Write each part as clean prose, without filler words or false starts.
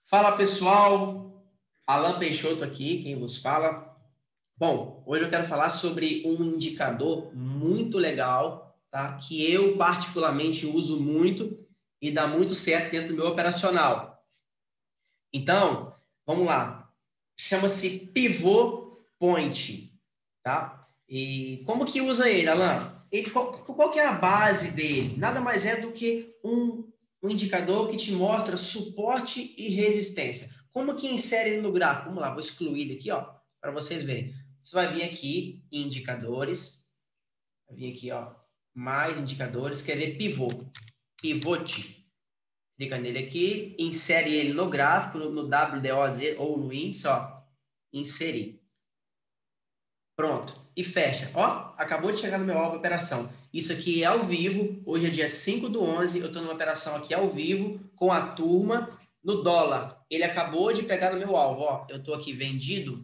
Fala pessoal, Alan Peixoto aqui, quem vos fala. Bom, hoje eu quero falar sobre um indicador muito legal, tá? Que eu particularmente uso muito e dá muito certo dentro do meu operacional. Então, vamos lá. Chama-se Pivot Point, tá? E como que usa ele, Alan? Qual que é a base dele? Nada mais é do que um indicador que te mostra suporte e resistência. Como que insere ele no gráfico? Vamos lá, vou excluir ele aqui, ó, para vocês verem. Você vai vir aqui em indicadores, vai vir aqui, ó, mais indicadores, quer ver pivote. Clica nele aqui, insere ele no gráfico, no WDOZ ou no índice, ó, inserir. Pronto. E fecha. Ó, acabou de chegar no meu alvo de operação. Isso aqui é ao vivo. Hoje é dia 5/11. Eu estou numa operação aqui ao vivo com a turma no dólar. Ele acabou de pegar no meu alvo. Ó, eu estou aqui vendido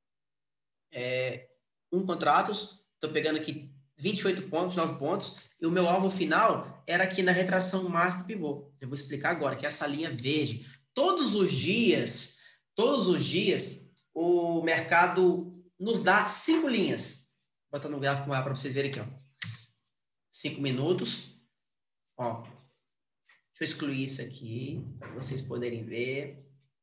contratos. Estou pegando aqui 28 pontos, 9 pontos. E o meu alvo final era aqui na retração máxima do pivô. Eu vou explicar agora, que é essa linha verde. Todos os dias, o mercado nos dá 5 linhas. Vou botar no gráfico maior para vocês verem aqui, ó. 5 minutos. Ó. Deixa eu excluir isso aqui, para vocês poderem ver.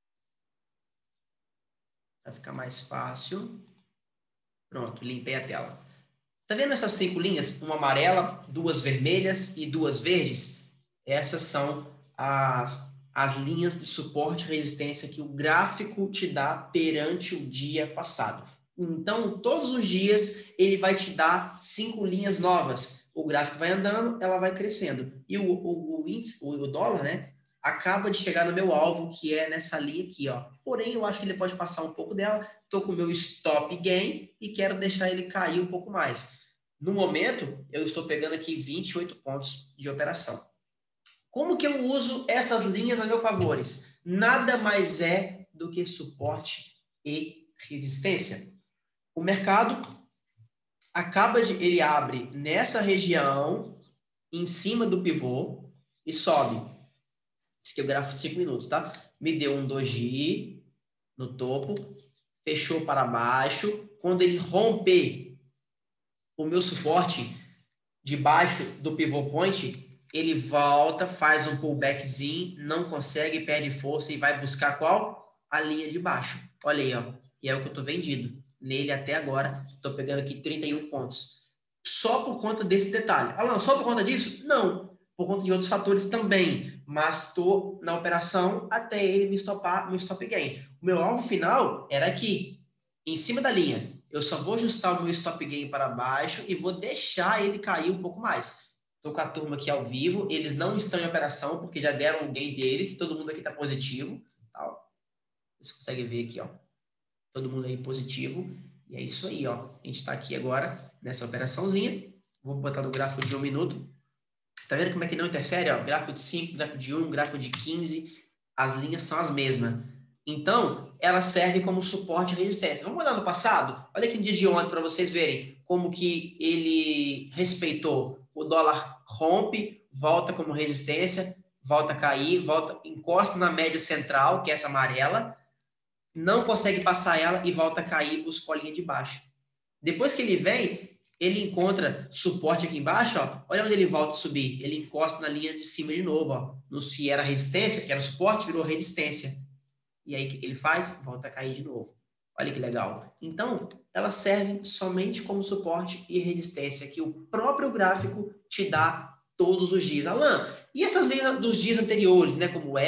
Vai ficar mais fácil. Pronto, limpei a tela. Tá vendo essas 5 linhas? Uma amarela, 2 vermelhas e 2 verdes? Essas são as linhas de suporte e resistência que o gráfico te dá perante o dia passado. Então, todos os dias, ele vai te dar 5 linhas novas. O gráfico vai andando, ela vai crescendo. E o índice, o dólar, né? Acaba de chegar no meu alvo, que é nessa linha aqui, ó. Porém, eu acho que ele pode passar um pouco dela. Estou com o meu stop gain e quero deixar ele cair um pouco mais. No momento, eu estou pegando aqui 28 pontos de operação. Como que eu uso essas linhas a meu favor? Nada mais é do que suporte e resistência. O mercado ele abre nessa região, em cima do pivô, e sobe. Esse aqui é o gráfico de 5 minutos, tá? Me deu um doji no topo, fechou para baixo. Quando ele romper o meu suporte debaixo do pivot point, ele volta, faz um pullbackzinho, não consegue, perde força e vai buscar qual? A linha de baixo. Olha aí, ó. E é o que eu estou vendido. Nele até agora, estou pegando aqui 31 pontos. Só por conta desse detalhe. Alan, só por conta disso? Não. Por conta de outros fatores também. Mas estou na operação até ele me stopar no stop gain. O meu alvo final era aqui, em cima da linha. Eu só vou ajustar o meu stop gain para baixo e vou deixar ele cair um pouco mais. Estou com a turma aqui ao vivo, eles não estão em operação porque já deram o gain deles, todo mundo aqui está positivo. Tá? Você consegue ver aqui, ó. Todo mundo aí positivo. E é isso aí, ó. A gente está aqui agora nessa operaçãozinha. Vou botar no gráfico de 1 minuto. Tá vendo como é que não interfere? Ó? Gráfico de 5, gráfico de 1, gráfico de 15. As linhas são as mesmas. Então, ela serve como suporte e resistência. Vamos olhar no passado? Olha aqui no dia de ontem para vocês verem como que ele respeitou. O dólar rompe, volta como resistência, volta a cair, volta, encosta na média central, que é essa amarela, não consegue passar ela e volta a cair, busca a linha de baixo. Depois que ele vem, ele encontra suporte aqui embaixo, ó. Olha onde ele volta a subir. Ele encosta na linha de cima de novo, ó. No se era resistência, que era suporte, virou resistência. E aí o que ele faz? Volta a cair de novo. Olha que legal. Então, ela serve somente como suporte e resistência que o próprio gráfico te dá todos os dias. Alan, e essas linhas dos dias anteriores, né? Como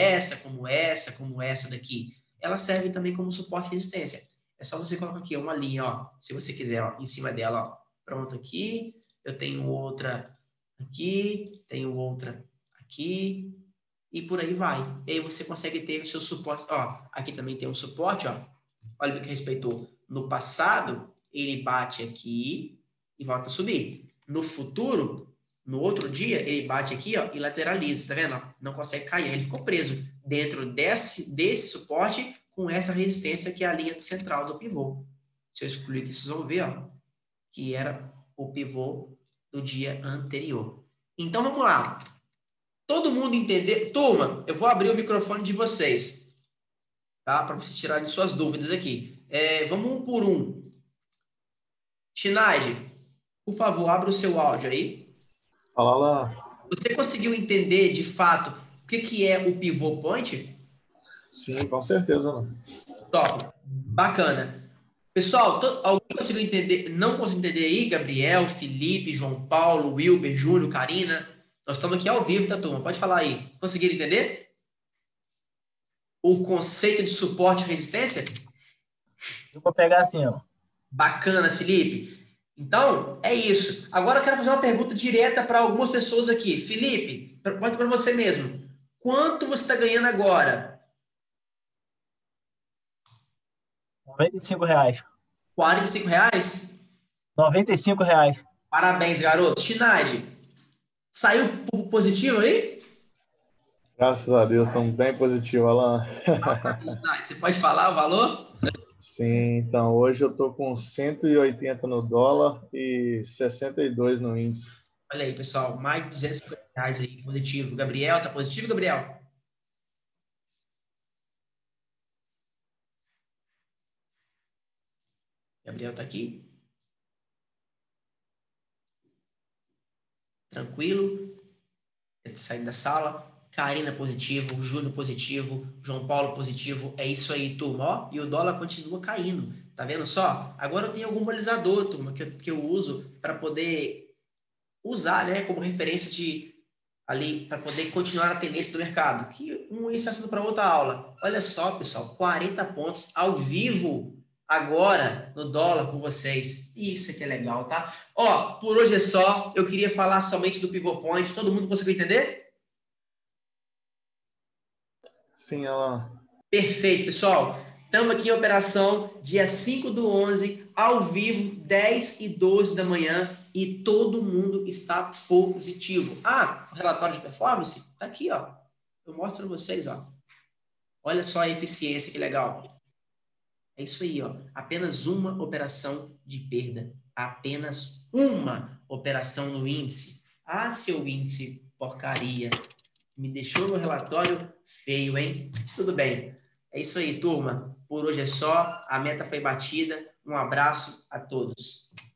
essa daqui? Ela serve também como suporte e resistência. É só você colocar aqui uma linha, ó, se você quiser, ó, em cima dela, ó. Pronto aqui. Eu tenho outra aqui, tenho outra aqui, e por aí vai. E aí você consegue ter o seu suporte. Ó, aqui também tem um suporte, ó. Olha o que respeitou. No passado, ele bate aqui e volta a subir. No futuro, no outro dia, ele bate aqui, ó, e lateraliza, tá vendo? Não consegue cair. Ele ficou preso dentro desse suporte com essa resistência que é a linha central do pivô. Se eu excluir aqui, vocês vão ver, ó, que era o pivô do dia anterior. Então, vamos lá. Todo mundo entender? Turma, eu vou abrir o microfone de vocês. tá? Para você tirar de suas dúvidas aqui. Vamos um por um. Shinaide, por favor, abra o seu áudio aí. Fala lá. Você conseguiu entender, de fato, o que é o pivô point? Sim, com certeza, mano. Top. Bacana. Pessoal, alguém conseguiu entender? Não conseguiu entender aí? Gabriel, Felipe, João Paulo, Wilber, Júnior, Karina. Nós estamos aqui ao vivo, tá, turma? Pode falar aí. Conseguiram entender? O conceito de suporte e resistência? Eu vou pegar assim, ó. Bacana, Felipe. Então, é isso. Agora eu quero fazer uma pergunta direta para algumas pessoas aqui. Felipe, pode ser para você mesmo. Quanto você está ganhando agora? R$ 95. R$ 45? R$ 95. Parabéns, garoto. Shinaide, saiu positivo aí? Graças a Deus, estamos bem positivos, Alan. Você pode falar o valor? Sim, então hoje eu tô com 180 no dólar e 62 no índice. Olha aí, pessoal, mais de R$ 250 aí, positivo. Gabriel, tá positivo, Gabriel? Gabriel tá aqui? Tranquilo? Saindo da sala. Karina positivo, Júnior positivo, João Paulo positivo. É isso aí, turma. Ó, e o dólar continua caindo. Tá vendo só? Agora eu tenho algum balizador, turma, que eu uso para poder usar, né, como referência de ali para poder continuar a tendência do mercado. Que um esse assunto para outra aula. Olha só, pessoal, 40 pontos ao vivo agora no dólar com vocês. Isso que é legal, tá? Ó, por hoje é só. Eu queria falar somente do Pivot Point. Todo mundo conseguiu entender? Sim, Alan. Perfeito, pessoal. Estamos aqui em operação dia 5/11, ao vivo, 10 e 12 da manhã, e todo mundo está positivo. Ah, o relatório de performance está aqui, ó. Eu mostro para vocês, ó. Olha só a eficiência, que legal. É isso aí, ó. Apenas uma operação de perda. Apenas uma operação no índice. Ah, seu índice porcaria. Me deixou no relatório feio, hein? Tudo bem. É isso aí, turma. Por hoje é só. A meta foi batida. Um abraço a todos.